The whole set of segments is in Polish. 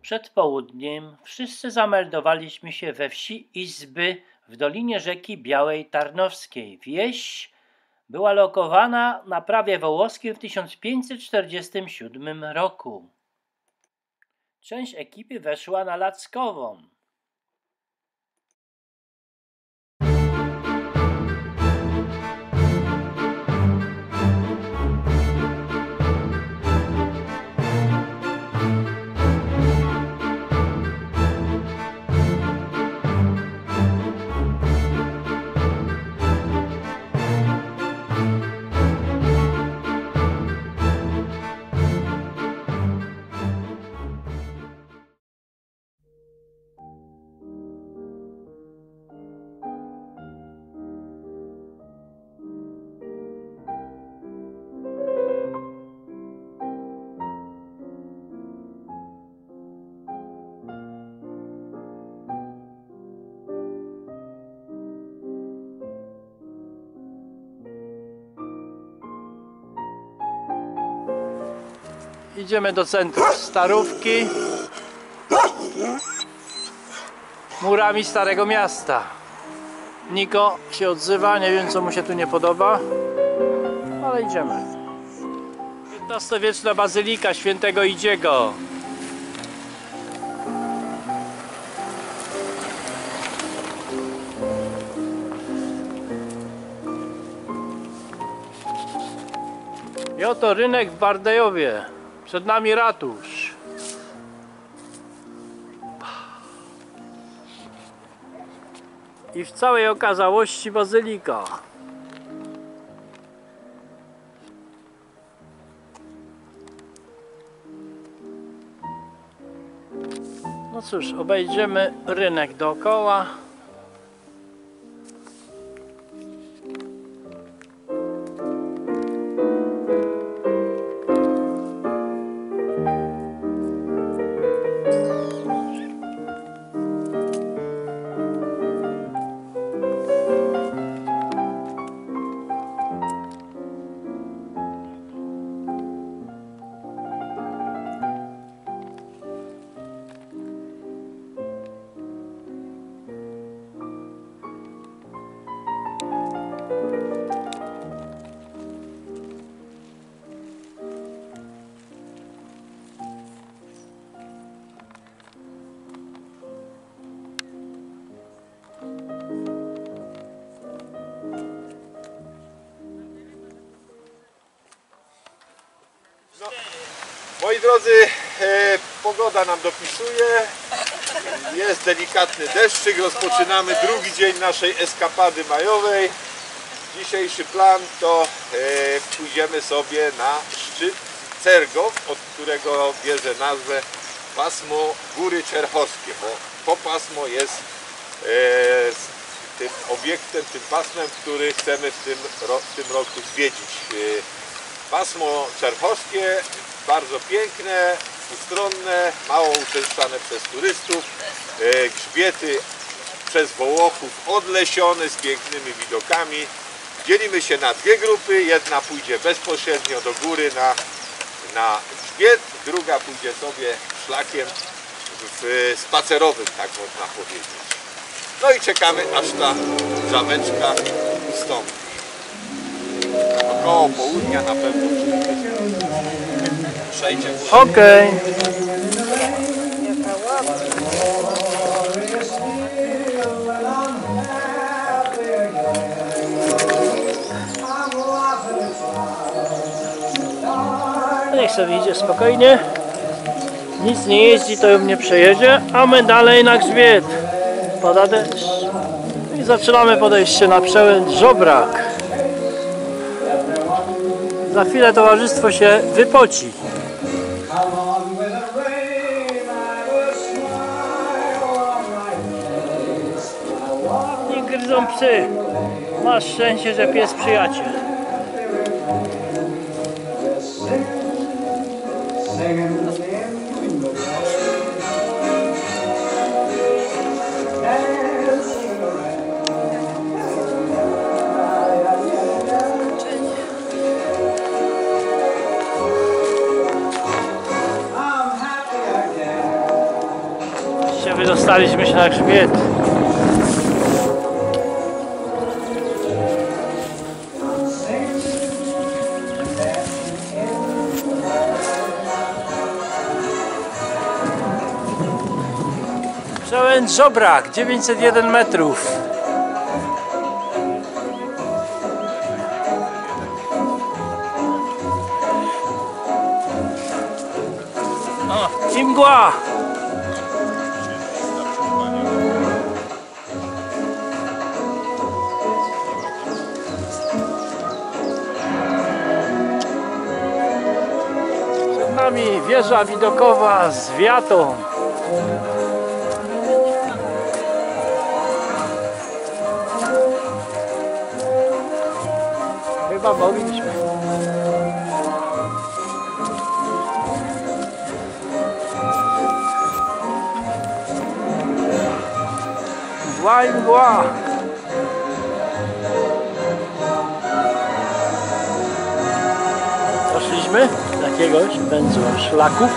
Przed południem wszyscy zameldowaliśmy się we wsi Izby w dolinie rzeki Białej Tarnowskiej. Wieś była lokowana na prawie wołoskim w 1547 roku. Część ekipy weszła na Lackową. Idziemy do centrum Starówki, murami Starego Miasta. Niko się odzywa, nie wiem co mu się tu nie podoba, ale idziemy. XV-wieczna bazylika Świętego Idziego. I oto rynek w Bardejowie. Przed nami ratusz. I w całej okazałości bazylika. No cóż, obejdziemy rynek dookoła. Moi drodzy, pogoda nam dopisuje, jest delikatny deszczyk, rozpoczynamy drugi dzień naszej eskapady majowej. Dzisiejszy plan to pójdziemy sobie na szczyt Cergow, od którego bierze nazwę pasmo Góry Czerchowskie, bo to pasmo jest tym obiektem, tym pasmem, który chcemy w tym roku zwiedzić. Pasmo czerchowskie, bardzo piękne, ustronne, mało uczęszczane przez turystów, grzbiety przez Wołochów odlesione z pięknymi widokami. Dzielimy się na dwie grupy, jedna pójdzie bezpośrednio do góry na grzbiet, druga pójdzie sobie szlakiem spacerowym, tak można powiedzieć. No i czekamy, aż ta zameczka ustąpi. Około południa na pewno przejdzie. Okej. Niech sobie idzie spokojnie. Nic nie jeździ, to ją nie przejedzie, a my dalej na grzbiet. Pada deszcz. I zaczynamy podejście na przełęcz Żobrak. Za chwilę towarzystwo się wypoci. Nie gryzą psy. Masz szczęście, że pies przyjaciel. Wydostaliśmy się na grzbiet. Przełęcz Żobrak, 901 metrów. O, i mgła. Przed nami wieża widokowa z wiatą. Chyba mogliśmy. Mgła i mgła. Poszliśmy do jakiegoś węzła szlaków.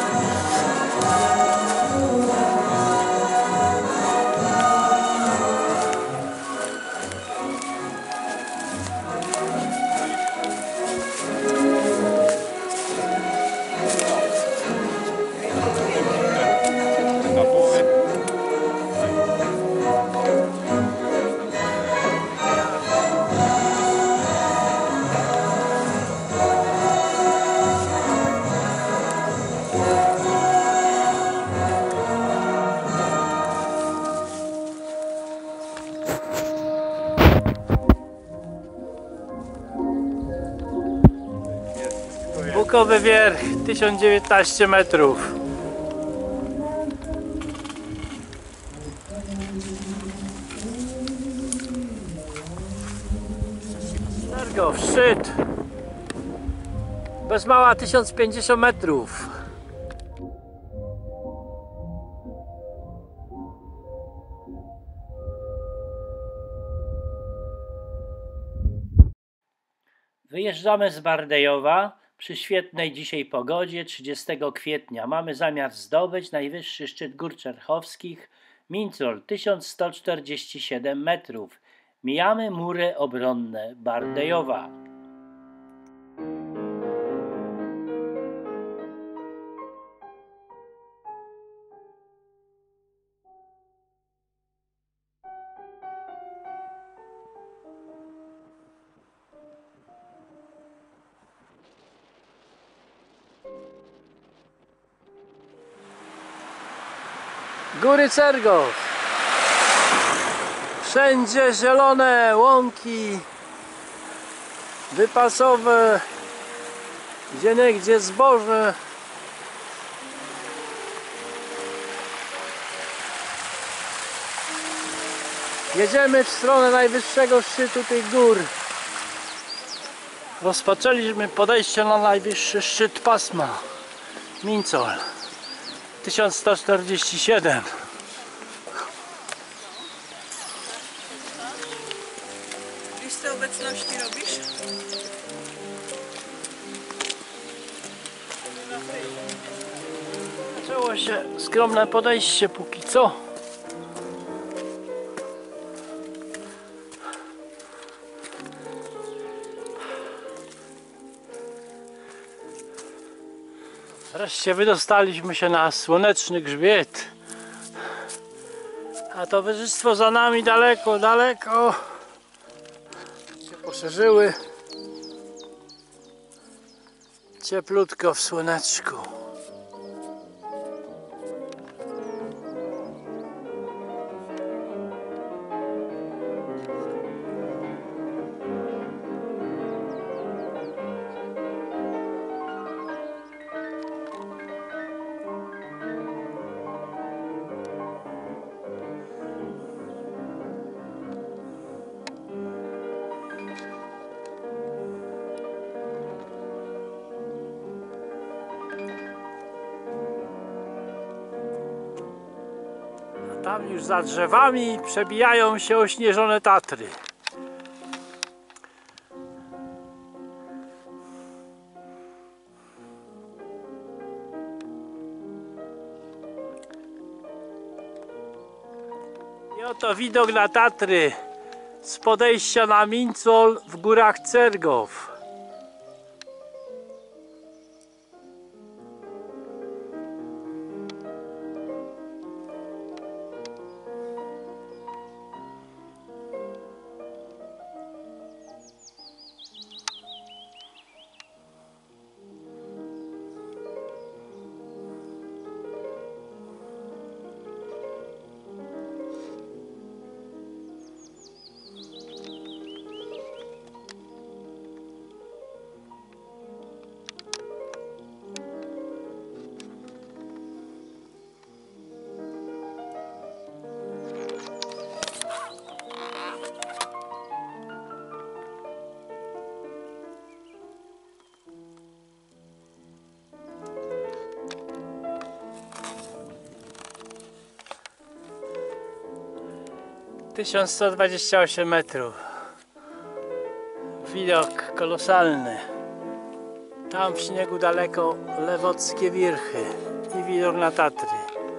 Bukowy Wierch, 1019 metrów. Czergów, szczyt. Bez mała 1050 metrów. Wyjeżdżamy z Bardejowa przy świetnej dzisiaj pogodzie 30 kwietnia. Mamy zamiar zdobyć najwyższy szczyt Gór Czerchowskich, Mincol, 1147 metrów. Mijamy mury obronne Bardejowa. Góry Czergów. Wszędzie zielone łąki wypasowe, gdzieniegdzie zboże. Jedziemy w stronę najwyższego szczytu tych gór. Rozpoczęliśmy podejście na najwyższy szczyt pasma Mincol, 1147. Listę obecności robisz? Zaczęło się skromne podejście póki co. Wreszcie wydostaliśmy się na słoneczny grzbiet. A towarzystwo za nami daleko, daleko się poszerzyły. Cieplutko w słoneczku. Tam już za drzewami przebijają się ośnieżone Tatry. I oto widok na Tatry z podejścia na Mincol w górach Cergow. Tysiąc 128 metrów. Widok kolosalny. Tam w śniegu daleko Lewockie Wirchy i widok na Tatry.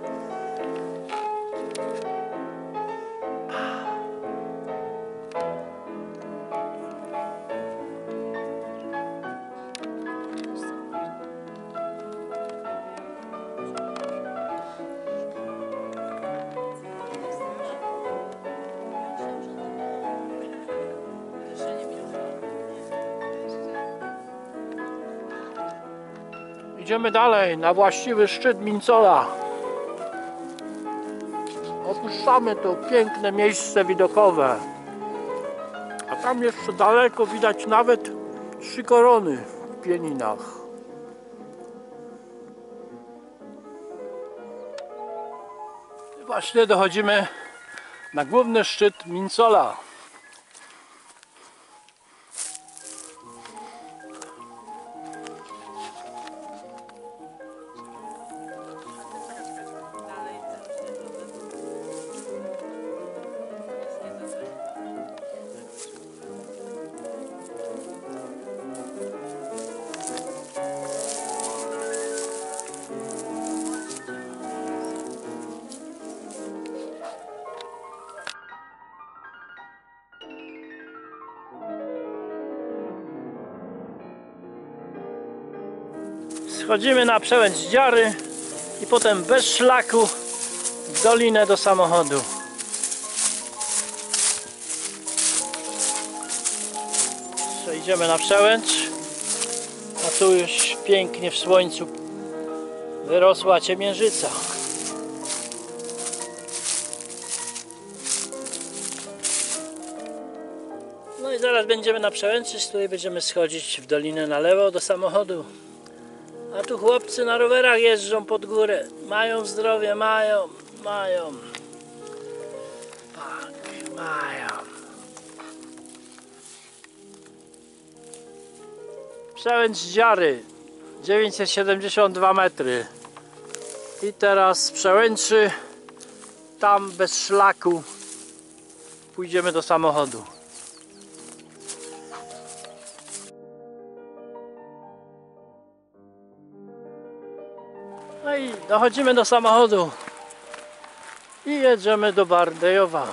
Idziemy dalej na właściwy szczyt Mincola. Opuszczamy to piękne miejsce widokowe. A tam jeszcze daleko widać nawet 3 korony w pieninach. I właśnie dochodzimy na główny szczyt Mincola. Schodzimy na przełęcz Dziary i potem bez szlaku w dolinę do samochodu. Przejdziemy na przełęcz, a tu już pięknie w słońcu wyrosła ciemiężyca. No i zaraz będziemy na przełęczy, z której będziemy schodzić w dolinę na lewo do samochodu. A tu chłopcy na rowerach jeżdżą pod górę. Mają zdrowie, mają. Tak, mają. Przełęcz Dziary, 972 metry. I teraz z przełęczy, tam bez szlaku, pójdziemy do samochodu. No i dochodzimy do samochodu i jedziemy do Bardejowa.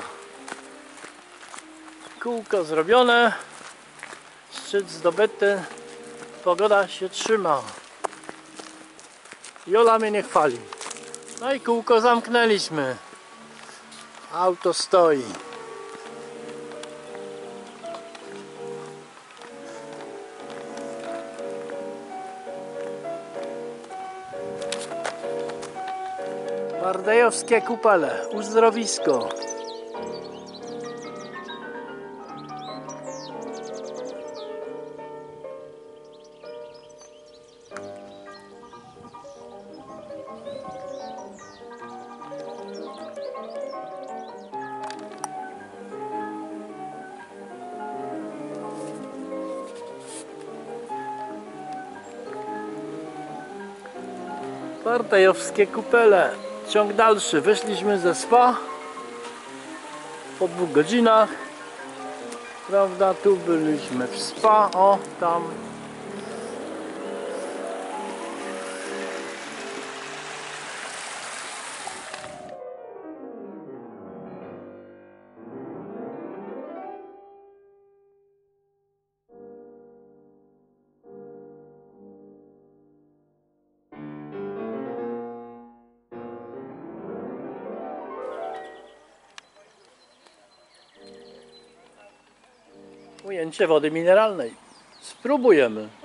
Kółko zrobione, szczyt zdobyty, pogoda się trzyma. Jola mnie nie chwali. No i kółko zamknęliśmy. Auto stoi. Bardejowskie Kupele, uzdrowisko. Bardejowskie Kupele. Ciąg dalszy. Wyszliśmy ze spa po 2 godzinach. Prawda, tu byliśmy w spa. O, tam. ujęcie wody mineralnej. Spróbujemy.